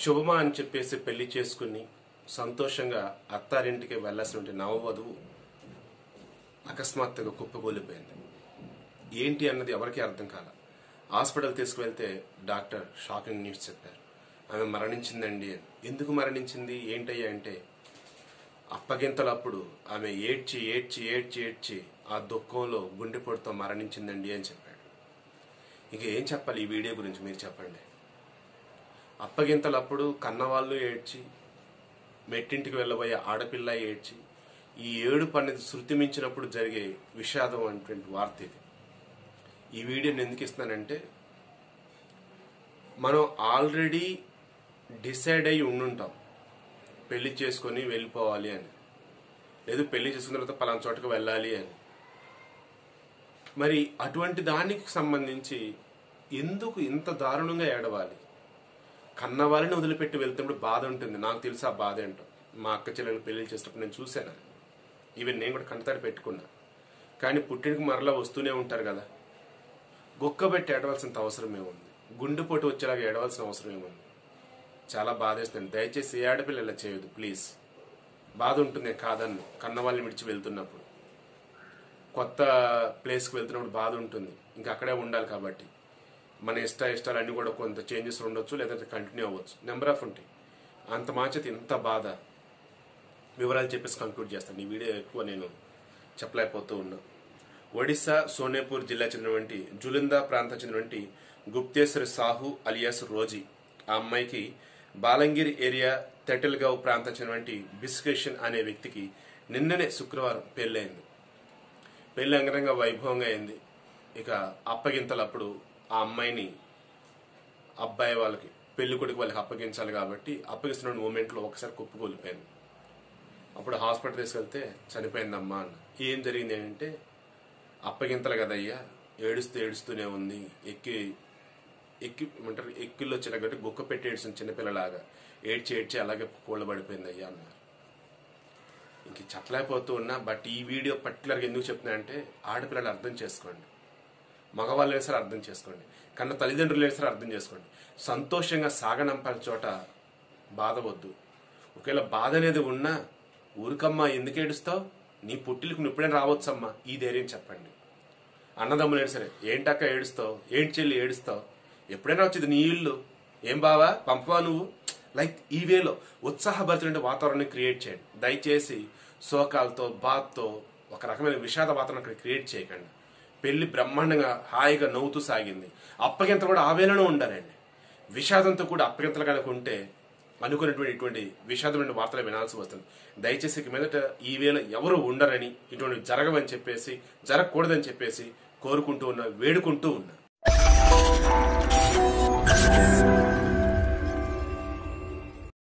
శుభమా అని చెప్పేసి పెళ్లి చేసుకుని సంతోషంగా అత్తారింటికి వెళ్లాల్సిన నవవధువు అకస్మాత్తుగా కుప్పకూలిపోయింది. ఏంటి అన్నది ఎవరికీ అర్థం కాల. హాస్పిటల్ తీసుకువెళ్తే డాక్టర్ షాకింగ్ న్యూస్ చెప్పారు. ఆమె మరణించిందండి అని. ఎందుకు మరణించింది ఏంటయ్యా అంటే, అప్పగింతలప్పుడు ఆమె ఏడ్చి ఏడ్చి ఏడ్చి ఏడ్చి ఆ దుఃఖంలో గుండెపోటుతో మరణించిందండి అని చెప్పాడు. ఇంక ఏం చెప్పాలి ఈ వీడియో గురించి మీరు చెప్పండి. అప్పగింతలప్పుడు కన్నవాళ్ళు ఏడ్చి, మెట్టింటికి వెళ్ళబోయే ఆడపిల్ల ఏడ్చి, ఈ ఏడుపు అనేది శృతి మించినప్పుడు జరిగే విషాదం అనేటువంటి వార్త ఇది. ఈ వీడియోని ఎందుకు ఇస్తున్నానంటే, మనం ఆల్రెడీ డిసైడ్ అయి ఉండుంటాం పెళ్లి చేసుకొని వెళ్ళిపోవాలి అని, లేదు పెళ్లి చేసుకున్న తర్వాత పలానా చోటకు వెళ్ళాలి అని. మరి అటువంటి దానికి సంబంధించి ఎందుకు ఇంత దారుణంగా ఏడవాలి? కన్నవాళ్ళని వదిలిపెట్టి వెళ్తున్నప్పుడు బాధ ఉంటుంది. నాకు తెలుసు ఆ బాధ ఏంటో. మా అక్క చెల్లెలు పెళ్లి చేసినప్పుడు నేను చూశాను. ఈవెన్ నేను కూడా కంటతాడి పెట్టుకున్నా. కానీ పుట్టినకి మరలా వస్తూనే ఉంటారు కదా, గొక్కబెట్టి ఏడవలసినంత అవసరం ఏముంది? గుండెపోటు వచ్చేలాగా ఏడవలసిన అవసరం ఏముంది? చాలా బాధేస్తుంది. దయచేసి ఏ ఆడపిల్ల ఇలా చేయదు ప్లీజ్. బాధ ఉంటుంది కాదన్ను. కన్నవాళ్ళని విడిచి వెళ్తున్నప్పుడు, కొత్త ప్లేస్కి వెళ్తున్నప్పుడు బాధ ఉంటుంది. ఇంకా అక్కడే ఉండాలి కాబట్టి మన ఇష్టాలు అన్నీ కూడా కొంత చేంజెస్ ఉండొచ్చు, లేదంటే కంటిన్యూ అవ్వచ్చు, నెంబర్ ఆఫ్ ఉంటాయి. అంత మాచేది ఇంత బాధ వివరాలు చెప్పేసి కంక్లూడ్ చేస్తాను. ఈ వీడియో ఎక్కువ నేను చెప్పలేకపోతూ ఉన్నా. ఒడిశా సోనేపూర్ జిల్లా చెందినటువంటి జులిందా ప్రాంతం చెందినటువంటి గుప్తేశ్వరి సాహు అలియాస్ రోజీ, ఆ అమ్మాయికి బాలంగిరి ఏరియా తెటల్గావ్ ప్రాంతం చెందినటువంటి బిస్కేషన్ అనే వ్యక్తికి నిన్ననే శుక్రవారం పెళ్ళైంది. పెళ్లి అంగరంగ వైభవంగా అయింది. ఇక అప్పగింతలప్పుడు ఆ అమ్మాయిని అబ్బాయి వాళ్ళకి, పెళ్లి కొడుకు వాళ్ళకి అప్పగించాలి కాబట్టి అప్పగిస్తున్న మూమెంట్లో ఒకసారి కుప్పకూలిపోయింది. అప్పుడు హాస్పిటల్ తీసుకెళ్తే చనిపోయిందమ్మా అన్న. ఏం జరిగింది ఏంటంటే, అప్పగింతలు కదయ్యా, ఏడుస్తూనే ఉంది, ఏమంటారు ఎక్కిళ్ళు వచ్చేలా కాబట్టి గుక్క పెట్టి ఏడుస్తుంది చిన్నపిల్లలాగా, ఏడ్చి అలాగే కూలబడిపోయింది అయ్యా అన్నారు. ఇంక చెప్పలేకపోతూ ఉన్నా. బట్ ఈ వీడియో పర్టికులర్గా ఎందుకు చెప్తున్నా అంటే, ఆడపిల్లలు అర్థం చేసుకోండి, మగవాళ్ళు అయినా సరే అర్థం చేసుకోండి, కన్నా తల్లిదండ్రులు అయినా సరే అర్థం చేసుకోండి. సంతోషంగా సాగనంపాల చోట బాధ వద్దు. ఒకవేళ బాధ అనేది ఉన్నా, ఊరికమ్మా ఎందుకు ఏడుస్తావు, నీ పుట్టిలకు నువ్వు ఎప్పుడైనా రావచ్చమ్మా, ఈ ధైర్యం చెప్పండి. అన్నదమ్ములైనా సరే, ఏంటక్క ఏడుస్తావు, ఏంటి చెల్లి ఏడుస్తావు, ఎప్పుడైనా వచ్చేది నీ ఇల్లు, ఏం బావా పంపవా నువ్వు, లైక్ ఈ వేలో ఉత్సాహభరితమైన వాతావరణాన్ని క్రియేట్ చేయండి. దయచేసి శోకాలతో బాధతో ఒక రకమైన విషాద వాతావరణం అక్కడ క్రియేట్ చేయకండి. పెళ్లి బ్రహ్మాండంగా హాయిగా నవ్వుతూ సాగింది. అప్పగింత కూడా ఆ వేళలో ఉండాలండి. విషాదంతో కూడా అప్పగింతలు కనుక ఉంటే అనుకున్నటువంటి ఇటువంటి విషాదమైన వార్తలు వినాల్సి వస్తుంది. దయచేసి ఇక మీదట ఈ వేళ ఎవరు ఉండరని, ఇటువంటి జరగవని చెప్పేసి, జరగకూడదని చెప్పేసి కోరుకుంటూ ఉన్నా, వేడుకుంటూ ఉన్నా.